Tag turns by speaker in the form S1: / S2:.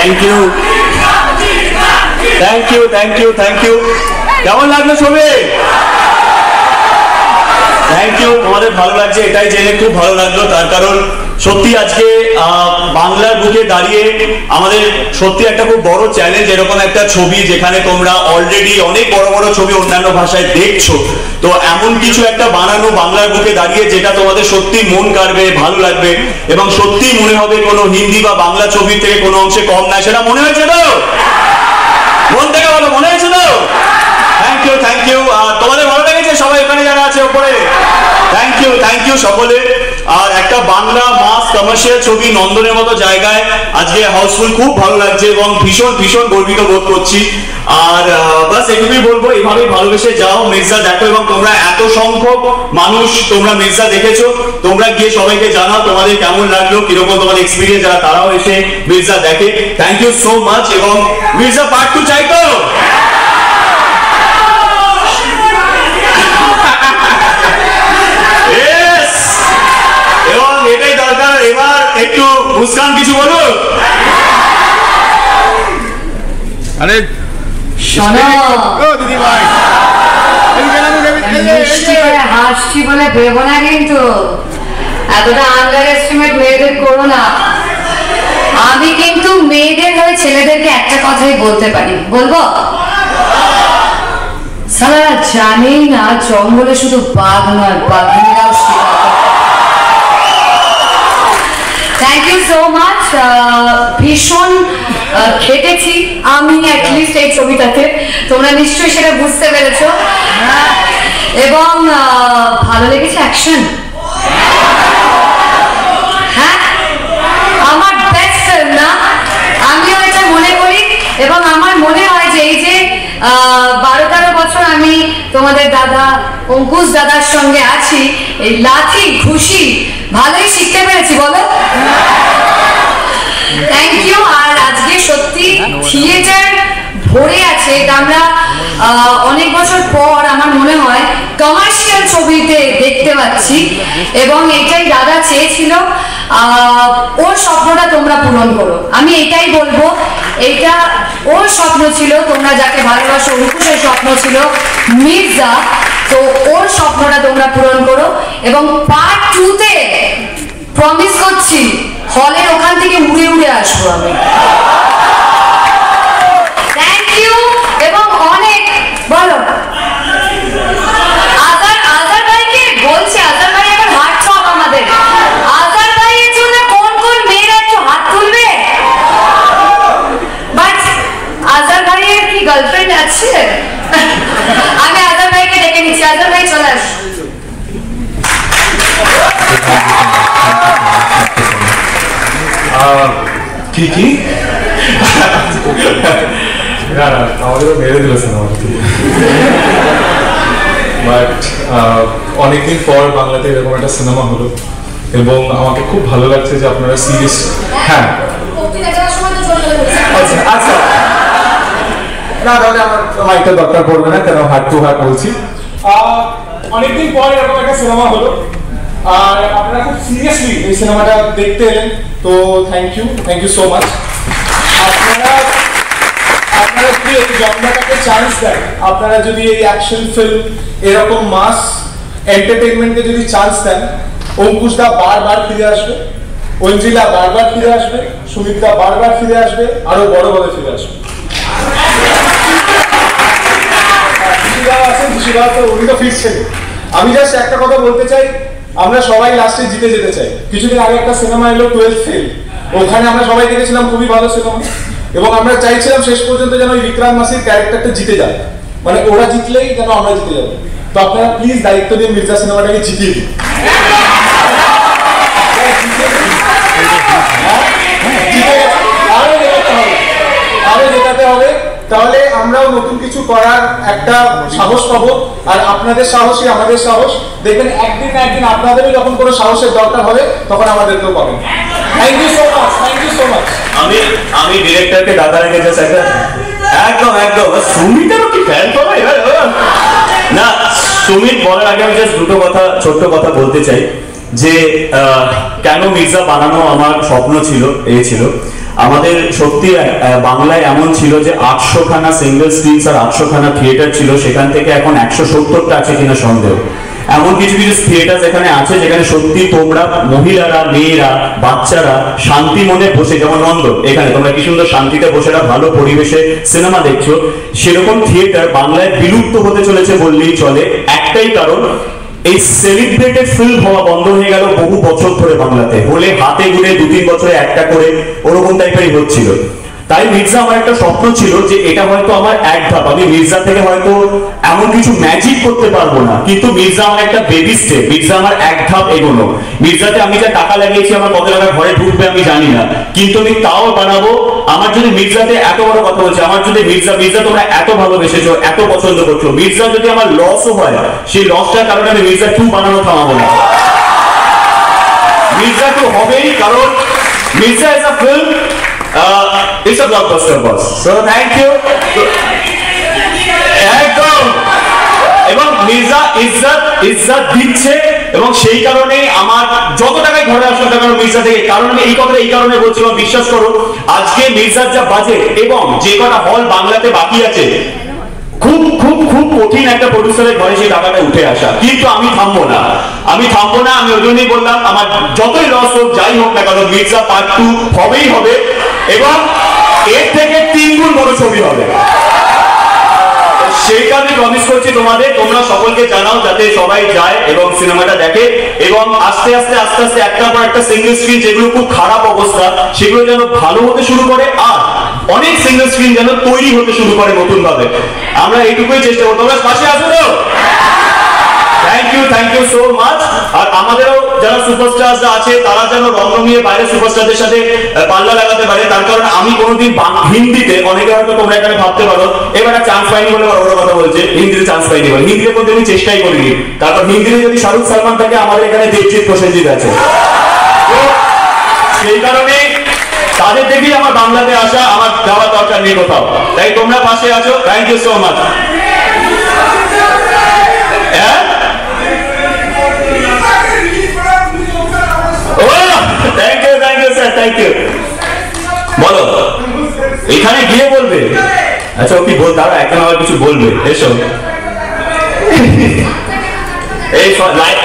S1: Thank you thank you thank you thank you. কেমন লাগলো ছবি? Thank you. তোমাদের ভালো লাগছে এটাই জেনে খুব ভালো লাগলো, তার কারণ সত্যি আজকে বাংলার বুকে দাঁড়িয়ে আমাদের সত্যি একটা খুব বড় চ্যালেঞ্জ, এরকম একটা ছবি যেখানে তোমরা অলরেডি অনেক বড় বড় ছবি অন্যান্য ভাষায় দেখছো, তো এমন কিছু একটা বানানো বাংলার বুকে দাঁড়িয়ে যেটা তোমাদের সত্যি মন কাড়বে, ভালো লাগবে এবং সত্যি মনে হবে কোনো হিন্দি বা বাংলা ছবির থেকে কোনো অংশে কম না, সেটা মনে হয়েছে তো? মন থেকে বলো, মনে হয়েছে তো? Thank you thank you. তোমাদের ভালো লেগেছে সবাই এখানে যারা আছে উপরে? থ্যাংক ইউ সকলে। আর একটা বাংলা মাস কমার্শিয়াল ছবি নন্দনের মতো জায়গায় আজকে হাউসফুল, খুব ভালো লাগছে এবং ভীষণ ভীষণ গর্বিত বোধ করছি। আর বাস এটুকুই বলবো, এইভাবেই ভালোবেসে যাও, মির্জা দেখো এবং তোমরা এত সংখ্যক মানুষ তোমরা মির্জা দেখেছো, তোমরা গিয়ে সবাইকে জানাও তোমাদের কেমন লাগলো, কিরকম তোমাদের এক্সপিরিয়েন্স, যারা তারাও এসে মির্জা দেখে। Thank you so much. এবং মির্জা পার্ট 2 চাই তো? এবং এটাই দরকার। এবার একটু মুস্কান কিছু বলো।
S2: আরে দিদি ভাই
S3: হাসছি বলে ভেবো না, কিন্তু এতটা আন্ডার এস্টিমেট মেয়েদের করো না। আমি কিন্তু মেয়েদের হয়ে ছেলেদেরকে একটা কথাই বলতে পারি, বলবো? সারা জানেই না জঙ্গলে শুধু বাঘ নয়, বাঘিনীরাও শিকার। Thank you so much. ভীষণ খেটেছি আমি অ্যাটলিস্ট এই ছবিটাতে, তোমরা নিশ্চয়ই সেটা বুঝতে পেরেছো। এবং ভালো লেগেছে অ্যাকশন, হ্যাঁ আমার বেস্ট ফিল্ম না, আমিও এটা মনে করি। এবং আমার মনে হয় যে এই যে 12-13 বছর আমি তোমাদের দাদা অঙ্কুশ দাদার সঙ্গে আছি, এই লাঠি ঘুষি ভালোই শিখতে পেরেছি, বলো? Thank you. আর আজকে সত্যি থিয়েটার ভরে আছে, এটা আমরা অনেক বছর পর আমার মনে হয় কমার্শিয়াল ছবিতে দেখতে পাচ্ছি এবং এটাই দাদা চেয়েছিল। ওর স্বপ্নটা তোমরা পূরণ করো, আমি এটাই বলবো। এটা ওর স্বপ্ন ছিল, তোমরা যাকে ভালোবাসো, অঙ্কুশের স্বপ্ন ছিল মির্জা, তো ওর স্বপ্নটা তোমরা পূরণ করো। এবং পার্ট 2-তে প্রমিস করছি হলের ওখান থেকে উড়ে উড়ে আসবো আমি। Thank you. এবং অনেক বলো আজার ভাইকে বলছি, আজার ভাই এখন হাত সব আমাদের। আজার ভাইয়ের জন্য কোন কোন মেয়েরা একটু হাত তুলবে? বাট আজার ভাইয়ের কি গার্লফ্রেন্ড আছে? আমি আজার ভাইকে ডেকে নিচ্ছি। আজার ভাই চলে আস।
S2: কি কি আমাদেরও মেরে দিল সিনেমা, বাট অনেকদিন পর বাংলাতে এরকম একটা সিনেমা হলো এবং আমাকে খুব ভালো লাগছে যে আপনারা সিরিয়াস। হ্যাঁ আচ্ছা না, তাহলে আমার মাইকটা দরকার পড়বে না, কেন হার্ট টু হার্ট বলছি। অনেকদিন পর এরকম একটা সিনেমা হলো আর আপনারা খুব সিরিয়াসলি এই সিনেমাটা দেখতে এলেন, তো থ্যাংক ইউ সো মাচ। আপনারা যদি এই জনরাটাকে চান্স দেন, আপনারা যদি এই অ্যাকশন ফিল্ম এরকম মাস এন্টারটেইনমেন্টকে যদি চান্স দেন, অঙ্কুশদা বারবার ফিরে আসবে, অঞ্জিলা বারবার ফিরে আসবে, সুমিতদা বারবার ফিরে আসবে, আরো বড় বড় ফিরে আসবে। উনি তো ফিরছেন। আমি জাস্ট একটা কথা বলতে চাই, আমরা সবাই লাস্টে জিতে যেতে চাই। কিছুদিন আগে একটা সিনেমা এলো 12th ফেল, ওখানে আমরা সবাই দেখেছিলাম, খুবই ভালো সিনেমা, এবং আমরা চাইছিলাম শেষ পর্যন্ত যেন ওই বিক্রাম মাসির ক্যারেক্টারটা জিতে যায়, মানে ওরা জিতলেই যেন আমরা জিতে যাবো। তো আপনারা প্লিজ দায়িত্ব নিয়ে মির্জা সিনেমাটাকে জিতিয়ে দিন। আরো জেতাতে হবে, তাহলে আমরাও নতুন কিছু করার একটা সাহস পাবো। আর আপনাদের সাহসই আমাদের সাহস। দেখবেন একদিন না একদিন আপনাদেরও যখন কোনো সাহসের দরকার হবে তখন আমাদেরকেও পাবেন। Thank you so much, thank you so much.
S1: আমি ডিরেক্টরকে ডাকা রেখে জাস্ট একটা একদম সুমিতেরও কি ফ্যান পাবে না? সুমিত বলার আগে আমি জাস্ট দুটো কথা, ছোট্ট কথা বলতে চাই। যে কেন মির্জা বানানো আমার স্বপ্ন ছিল, এই ছিল আমাদের সত্যি বাংলায় এমন ছিল যে 800খানা সিঙ্গেল স্ক্রিনস আর 800খানা থিয়েটার ছিল, সেখান থেকে এখন 170টা আছে কিনা সন্দেহ। এমন কিছু কিছু থিয়েটার এখানে আছে যেখানে সত্যি তোমরা মহিলারা, মেয়েরা, বাচ্চারা শান্তি মনে বসে, যেমন নন্দন এখানে তোমরা কি সুন্দর শান্তিতে বসে ভালো পরিবেশে সিনেমা দেখছো, সেরকম থিয়েটার বাংলায় বিলুপ্ত হতে চলেছে বললেই চলে। একটাই কারণ, এই সেলিব্রেটেড ফিল্ম হওয়া বন্ধ হয়ে গেল বহু বছর ধরে বাংলাতে, হলে হাতে গুনে 2-3 বছরে একটা করে ওরকম টাইপেরই হচ্ছিল। তাই মির্জা আমার একটা স্বপ্ন ছিল যে এটা হয়তো আমার এক ধাপ, আমি মির্জা থেকে হয়তো এমন কিছু ম্যাজিক করতে পারবো না, কিন্তু মির্জা আমার একটা বেবি স্টেপ, মির্জা আমার এক ধাপ এগোনো। মির্জাতে আমি যা টাকা লাগিয়েছি আমার কত টাকা ঘরে ঢুকবে আমি জানি না, কিন্তু আমি তাও বানাবো। আমার যদি মির্জাতে এত বড় কথা বলছে, আমার যদি মির্জা তোমরা এত ভালোবেসেছো, এত পছন্দ করছো, মির্জা যদি আমার লসও হয়, সেই লসটার কারণে আমি মির্জা 2 বানানো থামাবো না। মির্জা 2 হবেই, কারণ Mirza is a film, it's a blockbuster boss. So thank you. একদম। এবং মির্জা ইজ্জত দিচ্ছে, এবং সেই কারণে আমার যত টাকায় ঘরে আসলো টাকা মির্জা থেকে, কারণ আমি এই কথাটা এই কারণে বলছি, এবং বিশ্বাস করো আজকে মির্জার যা বাজেট এবং যে কটা হল বাংলাতে বাকি আছে, খুব খুব খুব কঠিন একটা প্রডিউসারের ঘরে সেই টাকাটা উঠে আসা। কিন্তু আমি থামবো না, আমি ওই জন্যই বললাম আমার যতই লস হোক যাই হোক না কেন, মির্জা পার্ট 2 হবেই হবে, এবং এর থেকে 3 গুণ বড় ছবি হবে। সেইটা আমি প্রমিস করছি তোমাদের, তোমরা সকলকে জানাও যাতে সবাই যায় এবং সিনেমাটা দেখে, এবং আস্তে আস্তে একটা পর একটা সিঙ্গেল স্ক্রিন যেগুলো খুব খারাপ অবস্থা সেগুলো যেন ভালো হতে শুরু করে, আর অনেক সিঙ্গেল স্ক্রিন যেন তৈরি হতে শুরু করে নতুন ভাবে। আমরা এইটুকুই চেষ্টা করবো। তোমরা পাশে আছো তো? Thank you so much. আর আমাদেরও যারা সুপারস্টার আছে তারা যেন রমরমিয়ে বাইরে সুপারস্টারদের সাথে পাল্লা লাগাতে পারে, তার কারণ আমি কোনোদিন হিন্দিতে, অনেকে হয়তো তোমরা এখানে ভাবতে পারো এবার চান্স পাইনি বলে ওরা কথা বলছে, হিন্দিতে চান্স পাইনি বলে, হিন্দিতে বলতে আমি চেষ্টাই করিনি। তারপর হিন্দিতে যদি শাহরুখ সালমান থাকে, আমাদের এখানে দেবজিৎ প্রসেনজিৎ আছে, তো সেই কারণে তাদের দেখেই আমার বাংলাতে আসা, আমার যাওয়ার দরকার নেই কোথাও। তাই তোমরা পাশে আছো, thank you so much. Thank you. বলো, এখানে গিয়ে বলবে? আচ্ছা ও কি বল, তারা এখন আবার কিছু বলবে, এসো। এই